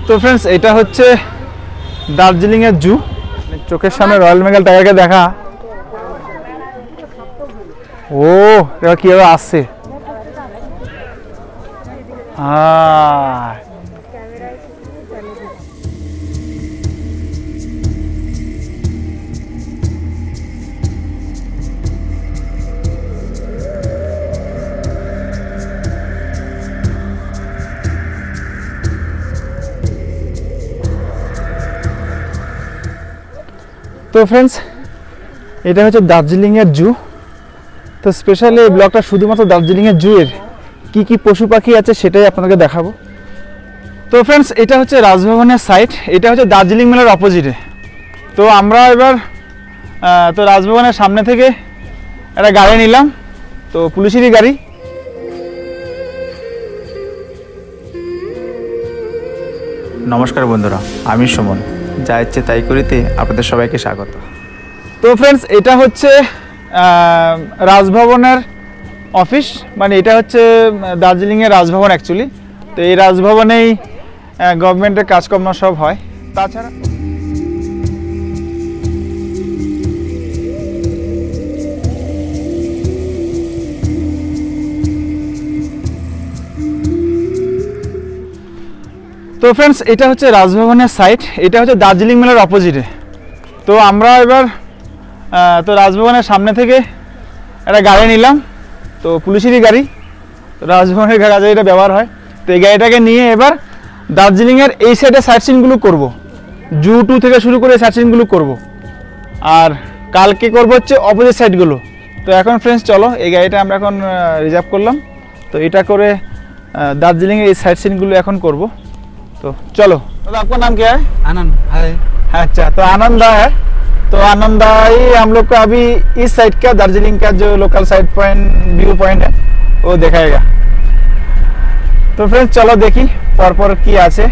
তো फ्रेंड्स এটা হচ্ছে দার্জিলিং এর জু। চোখের সামনে রয়্যাল বেঙ্গল টাইগারকে দেখা। ও এটা কিভাবে আসছে। তো फ्रेंड्स এটা হচ্ছে দার্জিলিং এর জু। তো স্পেশালি এই ব্লগটা শুধুমাত্র দার্জিলিং এর জু এর কি কি পশু পাখি আছে সেটাই আপনাদেরকে দেখাবো। তো फ्रेंड्स এটা হচ্ছে রাজভবনের সাইট, এটা হচ্ছে দার্জিলিং মেলার অপোজিটে। তো আমরা এবার তো রাজভবনের সামনে থেকে একটা গাড়ি নিলাম, তো পুলিশেরই গাড়ি। নমস্কার বন্ধুরা, আমি সুমন, যা ইচ্ছে তাই করিতে আপনাদের সবাইকে স্বাগত। তো फ्रेंड्स এটা হচ্ছে রাজভবনের অফিস, মানে এটা হচ্ছে দার্জিলিংয়ের রাজভবন অ্যাকচুয়ালি। তো এই রাজভবনেই গভর্নমেন্টের কাজকর্ম সব হয়। তাছাড়া তো फ्रेंड्स এটা হচ্ছে রাজভবনের সাইট, এটা হচ্ছে দার্জিলিং মেলার অপোজিটে। তো আমরা এবার তো রাজভবনের সামনে থেকে একটা গাড়ি নিলাম, তো পুলিশেরই গাড়ি। তো রাজভবনের গাড়ি এটা ব্যবহার হয়। তো এই গাড়িটাকে নিয়ে এবার দার্জিলিংয়ের এই সাইডে সাইট সিনগুলো করবো, জু টু থেকে শুরু করে সাইট সিনগুলো করবো। আর কালকে করবো হচ্ছে অপোজিট সাইডগুলো। তো এখন फ्रेंड्स চলো, এই গাড়িটা আমরা এখন রিজার্ভ করলাম। তো এটা করে দার্জিলিংয়ের এই সাইট সিনগুলো এখন করবো। तो चलो। तो आपका नाम क्या है? आनंद। हाय। अच्छा, तो आनंदा है। तो आनंदा ही हम लोग को अभी इस साइड का दार्जिलिंग का जो local side point view point है वो दिखाएगा। तो फ्रेंड्स चलो देखी पर की आछे।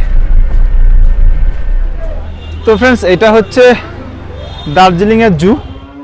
तो फ्रेंड्स এটা হচ্ছে দার্জিলিং এর জু।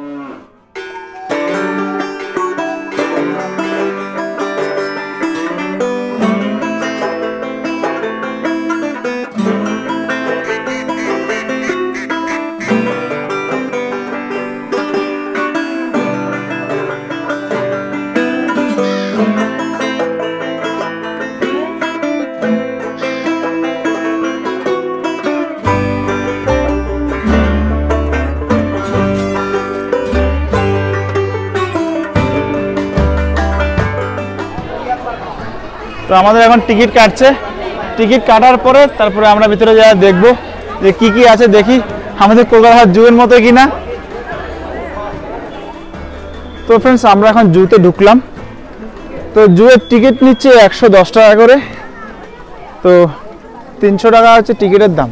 তো আমাদের এখন টিকিট কাটছে, টিকিট কাটার পরে তারপরে আমরা ভিতরে যা দেখবো যে কি কি আছে, দেখি আমাদের কলকাতা জুয়ের মতো কিনা। তো फ्रेंड्स আমরা এখন জুতে ঢুকলাম। তো জুয়ের টিকিট নিচ্ছে 110 টাকা করে। তো 300 টাকা হচ্ছে টিকিটের দাম।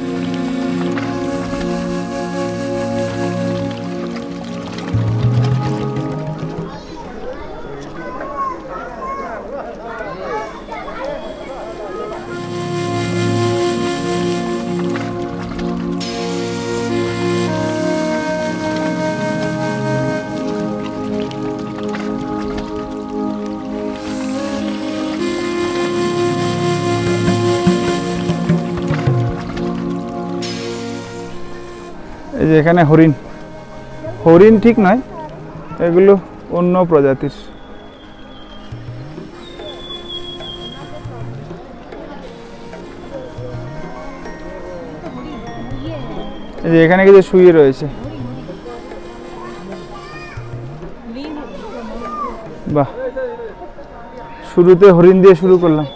এই যে এখানে হরিণ, হরিণ ঠিক নয়, এগুলো অন্য প্রজাতির। এই যে এখানে কিছু শুয়ে রয়েছে। বাহ, শুরুতে হরিণ দিয়ে শুরু করলাম।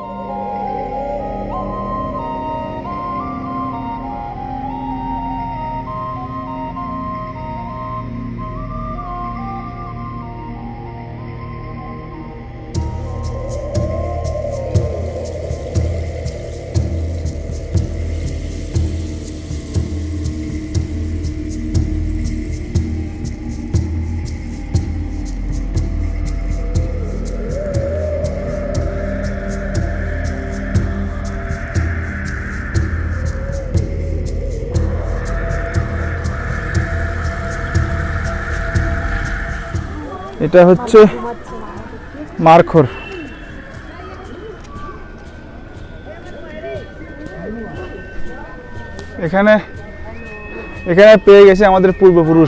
এটা হচ্ছে মারখোর। এখানে এখানে পেয়ে গেছে আমাদের পূর্বপুরুষ।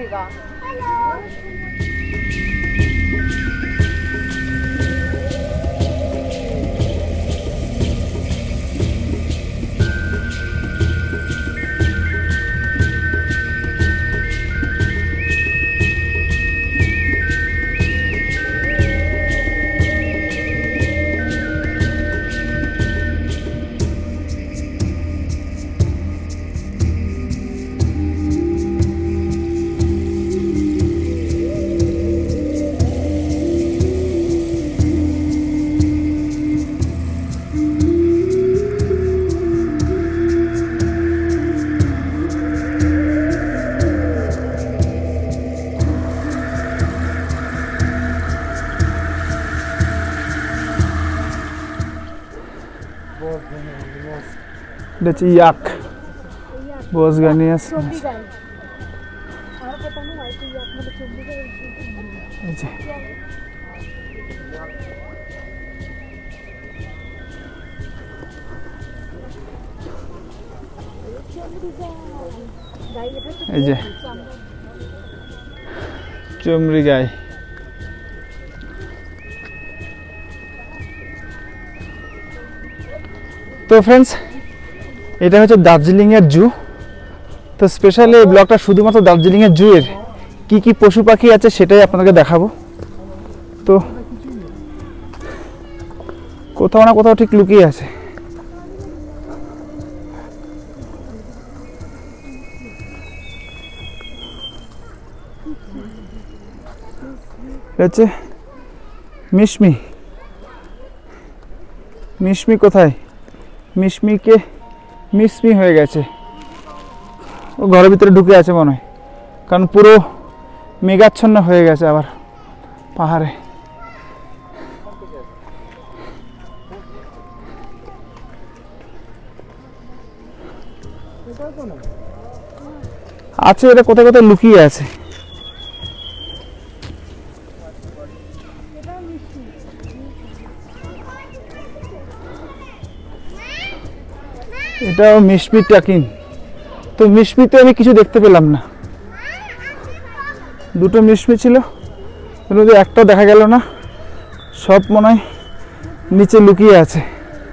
এটা হচ্ছে ইয়াক বোসগানিয়াস। এই যে চমড়ি গাই। তো ফ্রেন্ডস, এটা হচ্ছে দার্জিলিংয়ের জু। তো স্পেশালি এই ব্লগটা শুধুমাত্র দার্জিলিংয়ের জু এর কী কী পশু পাখি আছে সেটাই আপনাদেরকে দেখাবো। তো কোথাও না কোথাও ঠিক লুকিয়ে আছে। হচ্ছে মিশমি। মিশমি কোথায়? মিশমিকে মিসমি হয়ে গেছে, ও ঘরের ভিতরে ঢুকে আছে মনে হয়, কারণ পুরো মেঘাচ্ছন্ন হয়ে গেছে আবার পাহাড়ে। আছে, এটা কোথায় কোথায় লুকিয়ে আছে। এটাও মিশমি টাকিন। তো মিশমিতে আমি কিছু দেখতে পেলাম না, দুটো মিশমি ছিল, কিন্তু একটাও দেখা গেল না, সব মনে হয় নিচে লুকিয়ে আছে।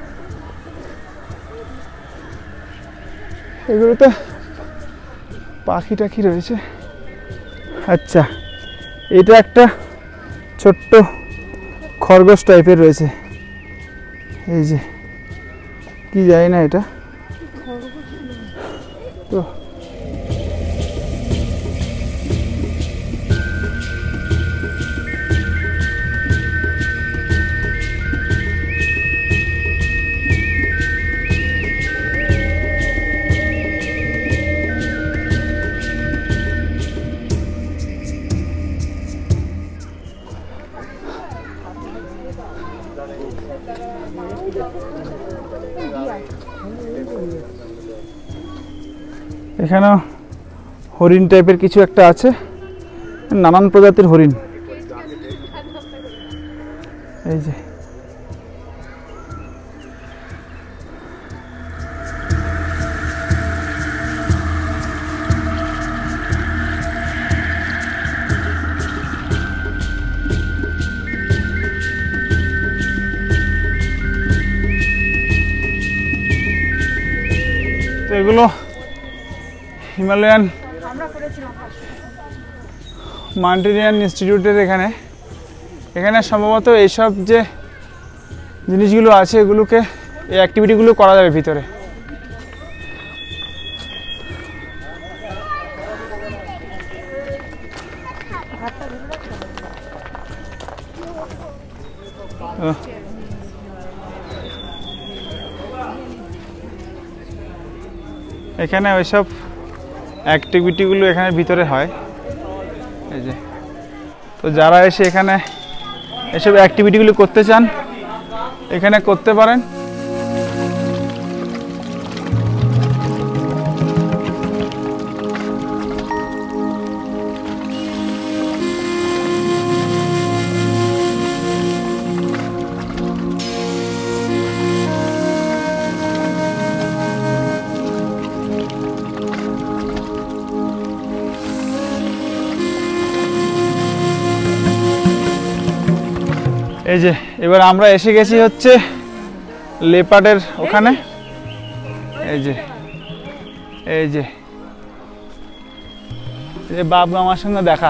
এগুলোতে পাখি টাখি রয়েছে। আচ্ছা, এটা একটা ছোট্ট খরগোশ টাইপের রয়েছে, এই যে কি জানি না এটা। তো এখানেও হরিণ টাইপের কিছু একটা আছে, নানান প্রজাতির হরিণ। এই যে তো এগুলো হিমালয়ান মাউন্টেনিয়ান ইনস্টিটিউটের এখানে এখানে সম্ভবত এইসব যে জিনিসগুলো আছে এগুলোকে, এই অ্যাক্টিভিটিগুলো করা যাবে ভিতরে। এখানে ওইসব অ্যাক্টিভিটিগুলো এখানে ভিতরে হয়। এই যে, তো যারা এসে এখানে এসব অ্যাক্টিভিটিগুলো করতে চান এখানে করতে পারেন। এই যে এবার আমরা এসে গেছি হচ্ছে লেপার্ডের ওখানে। এই যে এই যে বাবু আমার সঙ্গে দেখা।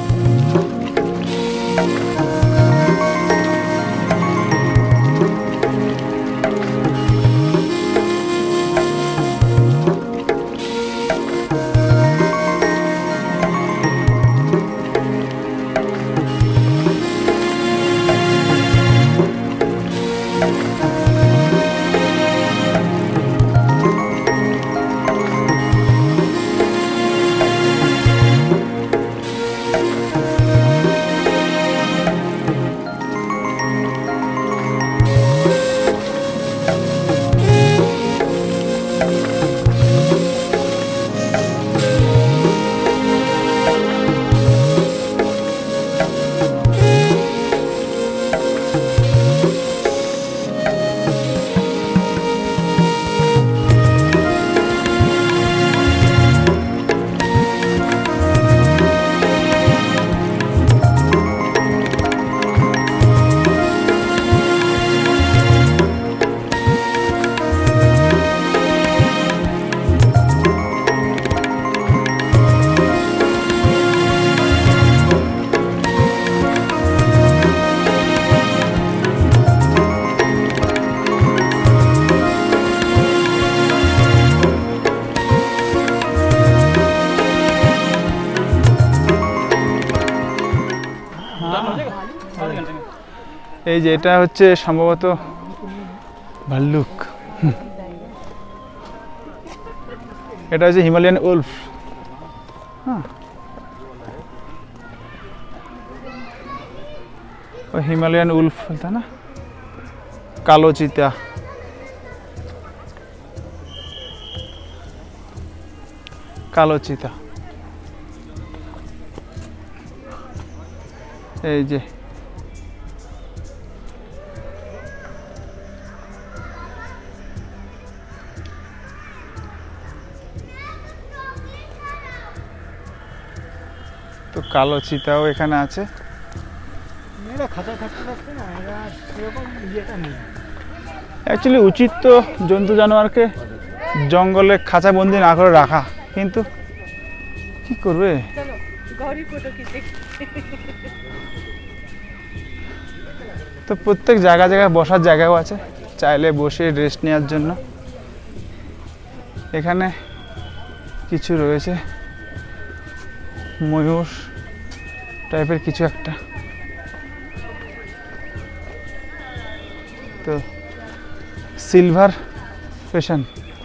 এই যে এটা হচ্ছে সম্ভবত ভাল্লুক, এটা হচ্ছে হিমালয়ান উলফ। হ্যাঁ, ও হিমালয়ান উলফ তাই না, কালো চিতা। কালো চিতা এই যে তো কালো চিতাও এখানে আছে। অ্যাকচুয়ালি উচিত তো জন্তু জানোয়ারকে জঙ্গলে খাঁচাবন্দি না করে রাখা, কিন্তু কি করবে। তো প্রত্যেক জায়গায় জায়গায় বসার জায়গাও আছে, চাইলে বসে রেস্ট নেওয়ার জন্য। এখানে কিছু রয়েছে, ময়ূর টাইপের কিছু একটা। তো সিলভার ফ্যাশন,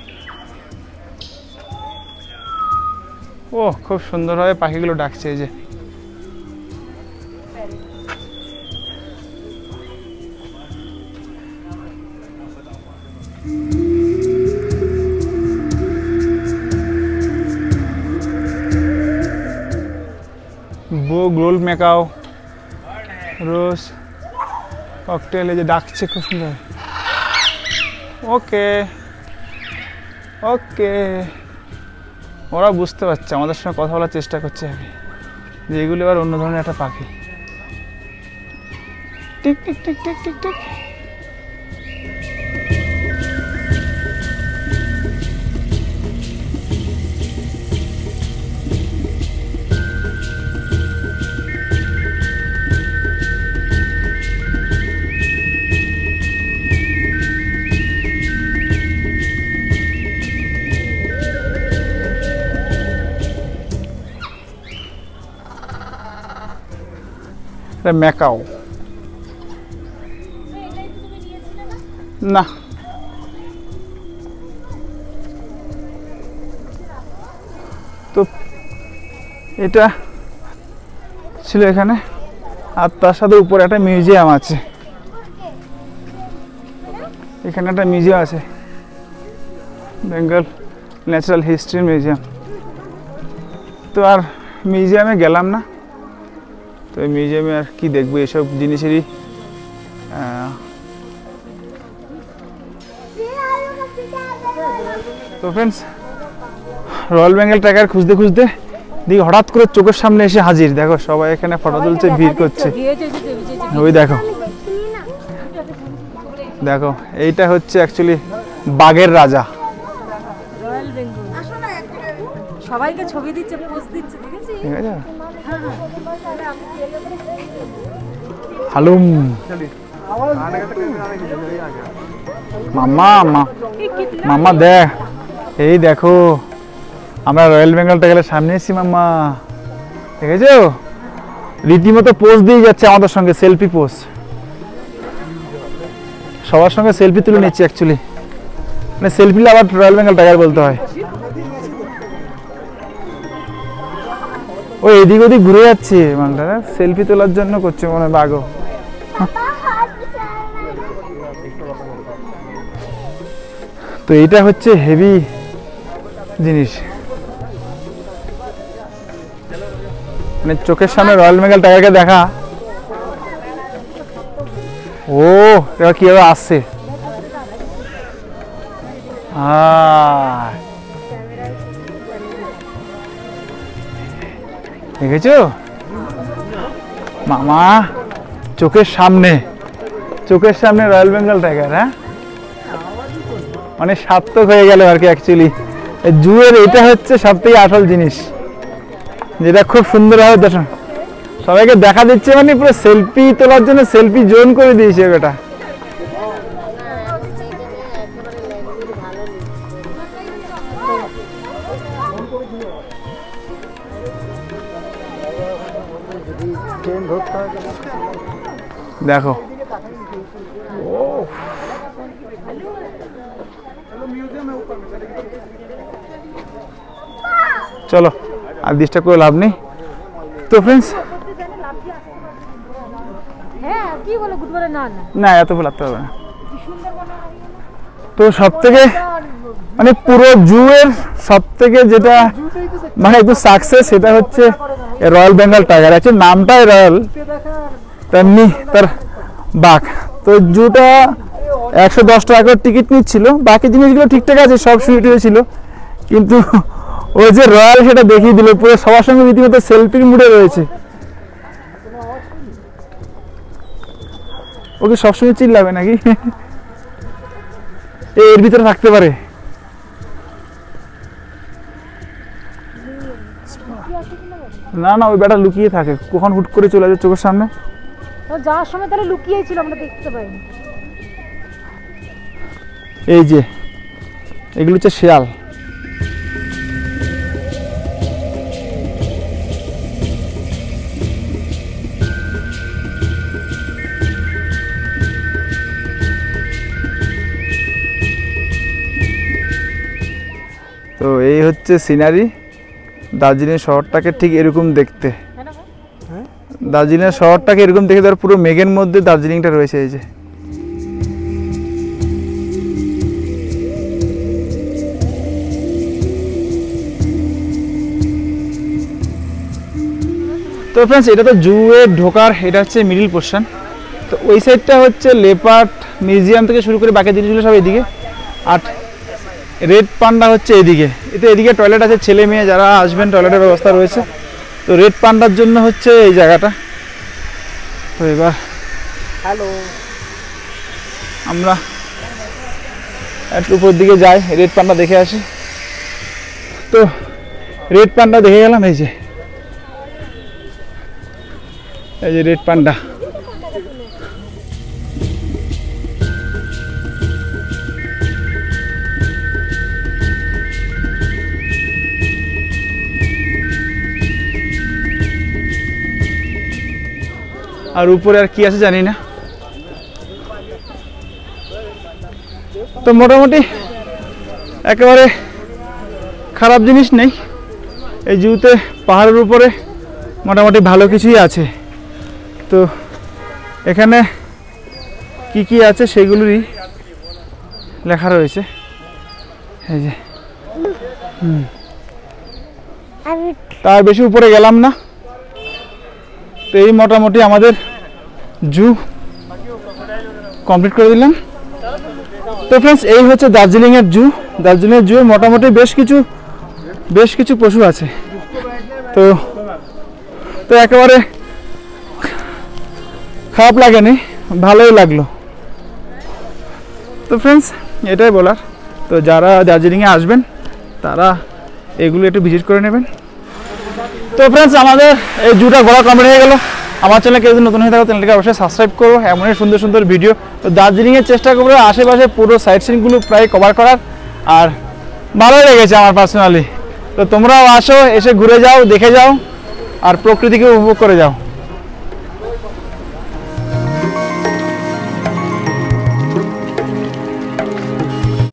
ও খুব সুন্দরভাবে পাখিগুলো ডাকছে। এই যে বো গ্লোল মেকাও রোজ ককটেল, এই যে ডাকছে খুব সুন্দর। ওকে ওকে, ওরা বুঝতে পারছে, আমাদের সঙ্গে কথা বলার চেষ্টা করছে যে এগুলো এবার অন্য ধরনের একটা পাখি। টিক টিক টিক টিক টিক টিক। ম্যাকাও না, তো এটা ছিল এখানে। আর তার সাথে উপরে একটা মিউজিয়াম আছে, এখানে একটা মিউজিয়াম আছে, বেঙ্গল ন্যাচারাল হিস্ট্রি মিউজিয়াম। তো আর মিউজিয়ামে গেলাম না, তো এই মিউজিয়ামে আর কি দেখবো, এসব জিনিসেরই তো ফ্রেন্ডস, রয়্যাল বেঙ্গল টাইগার খুঁজতে খুঁজতে দেখি হঠাৎ করে চোখের সামনে এসে হাজির। দেখো সবাই এখানে ফটো তুলছে, ভিড় করছে। ওই দেখো দেখো এইটা হচ্ছে অ্যাকচুয়ালি বাঘের রাজা। Royal Bengal. সবাইকে ছবি দিচ্ছে, পোজ দিচ্ছে, দেখেছিস? ঠিক আছে, হালুম মামা মামা দেখ, এই দেখো আমরা রয়্যাল বেঙ্গল টাইগারের সামনে এসেছি মাম্মা, দেখেছো রীতিমতো পোজ দিয়ে যাচ্ছে আমাদের সঙ্গে, সেলফি পোজ, সবার সঙ্গে সেলফি তুলে নিচ্ছি অ্যাকচুয়ালি, মানে সেলফি আবার রয়্যাল বেঙ্গল টাইগার বলতে হয়। ও এদিক ওদিক ঘুরে যাচ্ছে মালটা, সেলফি তোলার জন্য করছে মনে হয় বাঘও। তো এইটা হচ্ছে হেভি জিনিস, মানে চোখের সামনে রয়্যাল বেঙ্গল টাইগারকে দেখা। ও এবার কিভাবে আসছে, দেখেছো মামা, চোখের সামনে রয়্যাল বেঙ্গল টাইগার। হ্যাঁ মানে সার্থক হয়ে গেল আর কি অ্যাকচুয়ালি। জুয়ের এটা হচ্ছে সব থেকে আসল জিনিস, যেটা খুব সুন্দরভাবে দর্শন সবাইকে দেখা দিচ্ছে, মানে পুরো সেলফি তোলার জন্য সেলফি জোন করে দিয়েছে এটা। দেখো চলো আর ডিস্টার্ব করে লাভ নেই। তো ফ্রেন্ডস হ্যাঁ কি বলে গুড বলে না না না এত বলতে হবে না। তো সব থেকে মানে পুরো জুয়ের সব থেকে যেটা মানে একটু সাকসেস, সেটা হচ্ছে রয়্যাল বেঙ্গল টাইগার। অ্যাকচুয়ালি নামটাই রয়্যাল, তেমনি তার বাঘ। তো জুটা 110 টাকা করে টিকিট নিচ্ছিল, বাকি জিনিসগুলো ঠিকঠাক আছে, সব সুইট হয়েছিল, কিন্তু ওই যে রয়্যাল সেটা দেখিয়ে দিল, পুরো সবার সঙ্গে রীতিমতো সেলফির মুডে রয়েছে। ওকে সবসময় চিল্লাবে নাকি, এর ভিতরে থাকতে পারে। না না ওই বেটা লুকিয়ে থাকে, কখন হুট করে চলে যায় চোখের সামনে। যাওয়ার সময় তাহলে লুকিয়েই ছিল, আমরা দেখতে পাইনি। এই যে এগুলো হচ্ছে শেয়াল, তো এই হচ্ছে সিনারি। দার্জিলিং শহরটাকে ঠিক এরকম দেখতে, দার্জিলিং শহরটাকে এরকম দেখে, তার পুরো মেঘের মধ্যে দার্জিলিংটা রয়েছে। এই যে তো ফ্রেন্ডস এটা তো জুয়ে ঢোকার, এটা হচ্ছে মিডিল পোর্শন। তো ওই সাইডটা হচ্ছে লেপার্ড মিউজিয়াম থেকে শুরু করে বাকি জিনিসগুলো সব এদিকে, আর রেড পান্ডা হচ্ছে এদিকে। এদিকে টয়লেট আছে, ছেলে মেয়ে যারা আসবেন টয়লেটের ব্যবস্থা রয়েছে। তো রেড পান্ডার জন্য হচ্ছে এই জায়গাটা। তো এবার হ্যালো আমরা একটু উপর দিকে যাই, রেড পান্ডা দেখে আসি। তো রেড পান্ডা দেখে গেলাম, এই যে রেড পান্ডা। আর উপরে আর কি আছে জানি না। তো মোটামুটি একেবারে খারাপ জিনিস নেই এই জুতে, পাহাড়ের উপরে মোটামুটি ভালো কিছুই আছে। তো এখানে কি কি আছে সেগুলোরই লেখা রয়েছে, এই যে তার বেশি উপরে গেলাম না। তো এই মোটামুটি আমাদের জু কমপ্লিট করে দিলাম। তো ফ্রেন্ডস এই হচ্ছে দার্জিলিংয়ের জু। দার্জিলিংয়ের জু মোটামুটি বেশ কিছু পশু আছে। তো তো একেবারে খারাপ লাগেনি, ভালোই লাগলো। তো ফ্রেন্ডস এটাই বলার, তো যারা দার্জিলিংয়ে আসবেন তারা এগুলো একটু ভিজিট করে নেবেন। তো ফ্রেন্ডস আমাদের এই জুটা ঘোরা কমপ্লিট হয়ে গেল। আমার চ্যানেলে কেউ যদি নতুন হয়ে থাকো চ্যানেলটাকে অবশ্যই সাবস্ক্রাইব করো, এমনই সুন্দর সুন্দর ভিডিও। তো দার্জিলিংয়ের চেষ্টা করবো আশেপাশে পুরো সাইট সিনগুলো প্রায় কভার করার, আর ভালোই লেগেছে আমার পার্সোনালি। তো তোমরাও আসো, এসে ঘুরে যাও, দেখে যাও আর প্রকৃতিকে উপভোগ করে যাও।